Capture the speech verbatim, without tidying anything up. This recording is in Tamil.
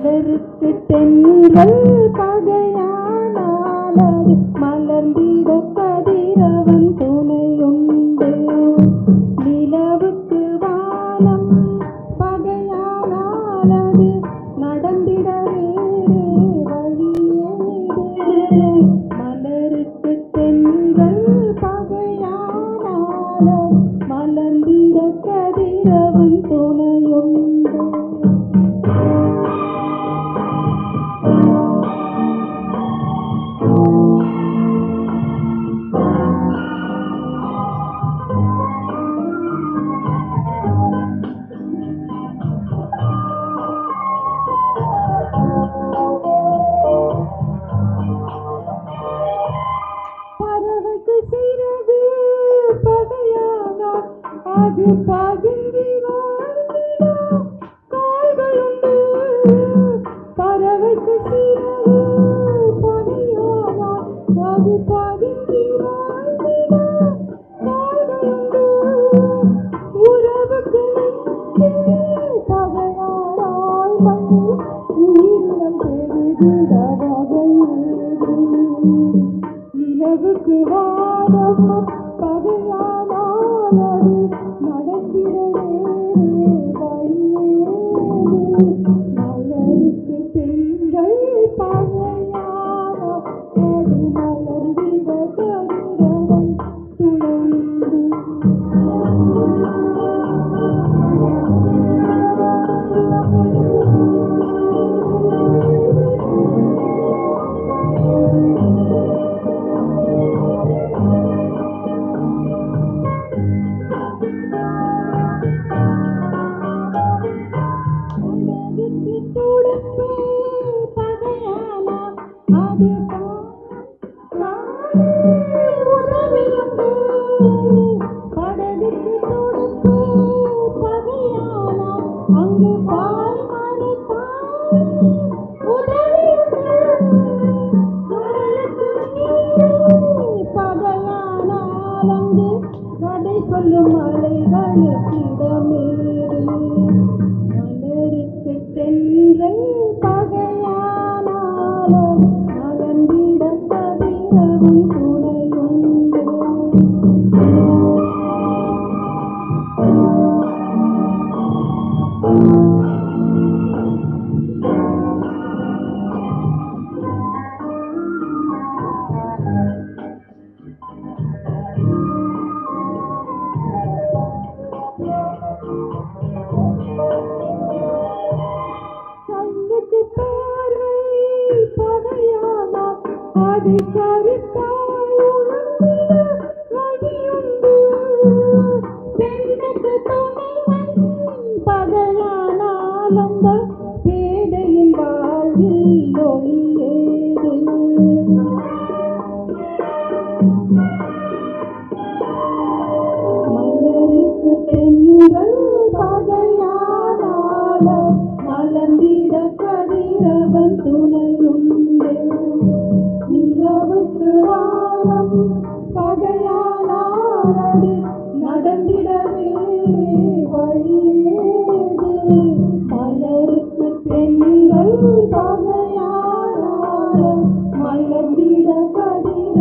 மலருக்கு தென்றல் பகையானால் அது மலர்ந்திட கதிரவன் துணையுண்டு. நிலவுக்கு வானம் பகையானால் அது நடந்திட வேறு வழியேது. மலருக்கு தென்றல் பகையானால் மலர்ந்திட கதிரவன் துணையுண்டு. பறவைக்கு சிறகு பகையானால் அது பதுங்கி வாழ்ந்திட கால்களுண்டு. பறவைக்கு சிறகு பகையானால் அது பதுங்கி வாழ்ந்திட கால்களுண்டு. உறவுக்கு பகையானால் உயிரினம் பெருகிட வகையேது. நிலவுக்கு வானம் பகையானால் அது நடந்திட வேறு வழியேது. மலருக்கு தென்றல் பகையானால் அது மலர்ந்திட கதிரவன் துணையுண்டு. துடுப்பு பகையானால் அது உதவியுண்டு. படகுக்கு துடுப்பு பகையானால் அங்கு பால் மறைத்தால் உதவியுண்டு. கடலுக்கு நீர் பகையானால் அங்கு கதை சொல்லும் அலைகளுக்கு இடமேது. மலருக்கு தென்றல் பகையானால் மலர்ந்திட கதிரவன் துணையுண்டு. கண்ணுக்கு பார்வை பகையானால் அதை கருத்தால் உணர்ந்திட வழியுண்டு. பெண்ணுக்கு துணைவன் பகையானால் அந்த பேதையின் வாழ்வில் ஒளியேது. மலருக்கு தென்றல் பகையானால் மலர்ந்திட கதிரவன் துணையுண்டு. நிலவுக்கு வானம் பகையானால் அது நடந்திட வேறு வழியேது. மலருக்கு தென்றல் பகையானால் மலர்ந்திட கதிரவன்